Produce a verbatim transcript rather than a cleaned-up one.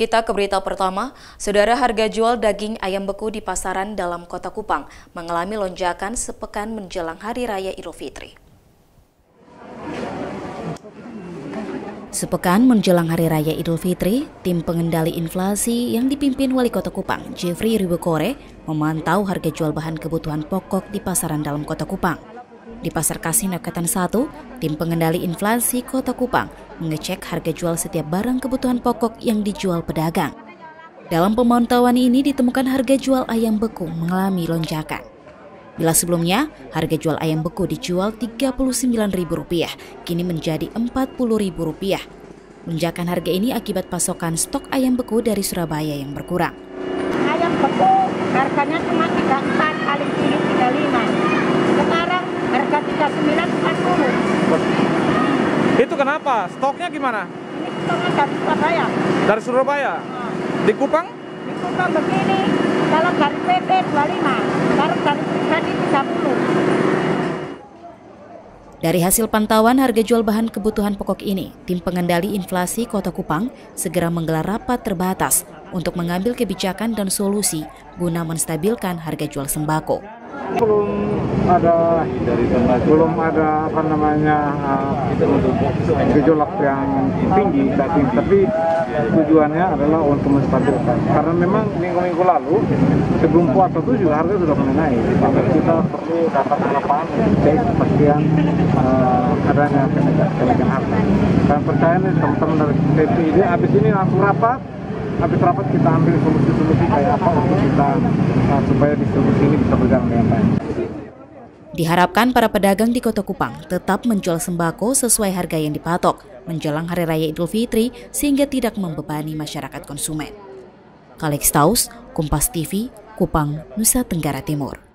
Kita ke berita pertama, saudara, harga jual daging ayam beku di pasaran dalam kota Kupang mengalami lonjakan sepekan menjelang Hari Raya Idul Fitri. Sepekan menjelang Hari Raya Idul Fitri, tim pengendali inflasi yang dipimpin Wali Kota Kupang, Jeffrey Ribekore, memantau harga jual bahan kebutuhan pokok di pasaran dalam kota Kupang. Di Pasar Kasino Katan satu, tim pengendali inflasi Kota Kupang mengecek harga jual setiap barang kebutuhan pokok yang dijual pedagang. Dalam pemantauan ini ditemukan harga jual ayam beku mengalami lonjakan. Bila sebelumnya harga jual ayam beku dijual tiga puluh sembilan ribu rupiah, kini menjadi empat puluh ribu rupiah. Lonjakan harga ini akibat pasokan stok ayam beku dari Surabaya yang berkurang. Ayam beku harganya cuma tiga puluh empat kali kilo tiga puluh lima. Sekarang harga tiga puluh sembilan empat puluh. Itu kenapa? Stoknya gimana? Ini stoknya dari Surabaya. Dari Surabaya? Nah, di Kupang? Di Kupang begini, kalau dari P P dua puluh lima, kalau dari pribadi tiga puluh. Dari hasil pantauan harga jual bahan kebutuhan pokok ini, tim pengendali inflasi Kota Kupang segera menggelar rapat terbatas untuk mengambil kebijakan dan solusi guna menstabilkan harga jual sembako. Belum ada belum ada apa namanya uh, gejolak yang tinggi, tapi, tapi tujuannya adalah untuk menstabilkan. Karena memang minggu-minggu lalu sebelum puasa itu juga harga sudah mulai naik. Maka kita perlu datang ke lapangan untuk cek kepastian uh, adanya kenaikan harga. Dan percaya nih teman-teman dari T P I D habis ini langsung rapat. Habis rapat kita ambil solusi-solusi kayak apa untuk kita uh, supaya distribusi ini bisa berjalan dengan baik. Diharapkan para pedagang di Kota Kupang tetap menjual sembako sesuai harga yang dipatok menjelang Hari Raya Idul Fitri sehingga tidak membebani masyarakat konsumen. Kalex Taus, Kompas T V, Kupang, Nusa Tenggara Timur.